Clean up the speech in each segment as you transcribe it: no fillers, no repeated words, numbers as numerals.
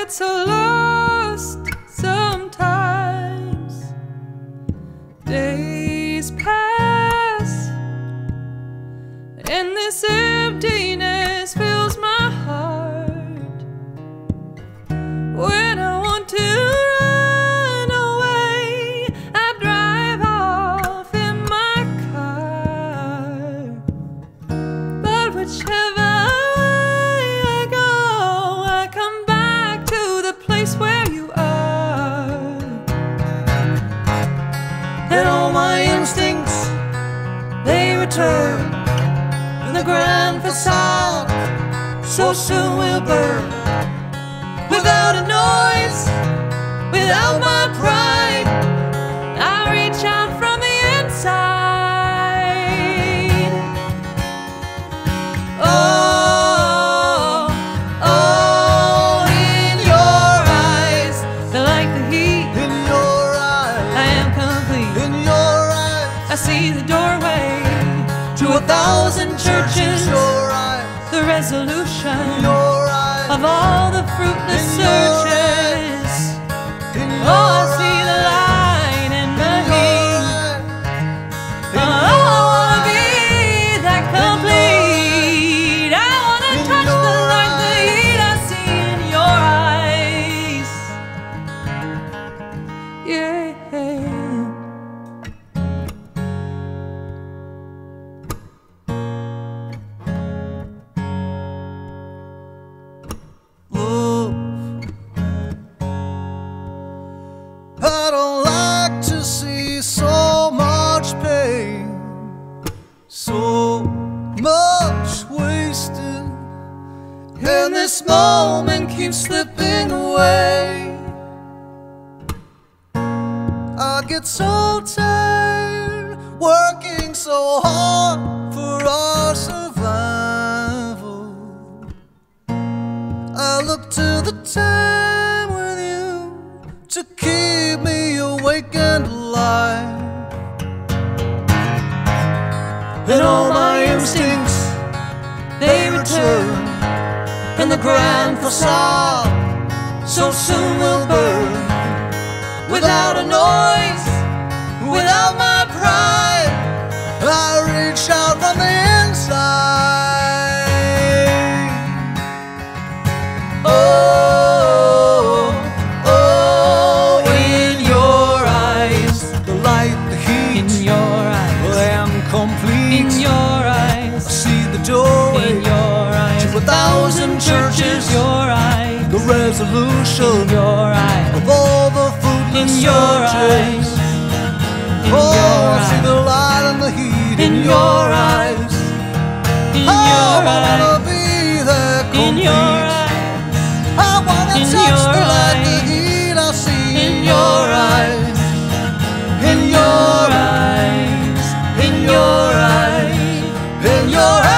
get so lost sometimes. Days pass, and this emptiness fills my heart. When I want to run away, I drive off in my car. But whichever way I go, I come back to the place where you are. And all my instincts, they return, and the grand facade so soon will burn. Without a noise, without my pride, I reach out from the inside. Oh, oh, in your eyes, they're like the heat. In your eyes, I am complete. in your eyes, I see the doorway to 1,000 churches, your eyes, the resolution your eyes, of all the fruitless in your searches. in Oh, your I see the light in the heat. Oh, I wanna be that complete. I wanna In touch the your light, the heat I see in your eyes. Yeah. love. I don't like to see so much pain, so much wasted, and this moment keeps slipping away. I get so tired working so hard for our survival. I look to the time with you to keep me awake and alive. And all my instincts, they return, and the grand facade so soon will burn. Without a noise, without my pride, I reach out from the inside. Oh, oh, in your eyes, the light, the heat, In your eyes, I am complete. in your eyes, I see the doorway in your eyes, to 1,000 churches, your eyes, the resolution your eyes, of all the fruitless in your searches. eyes, in Oh, your I see eyes, the light and the heat in in your eyes. in I your wanna eyes, be there in complete. your eyes, I wanna in touch your the light, the eyes, heat I see in in your your eyes. In your eyes, in your eyes, in your eyes.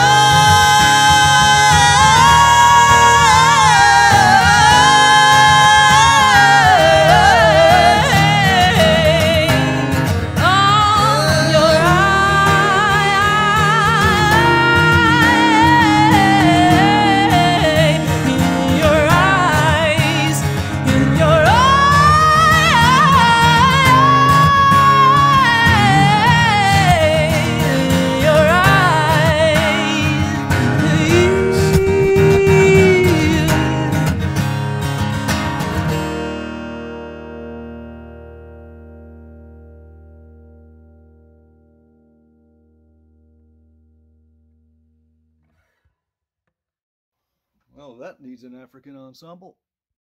Well, that needs an African ensemble.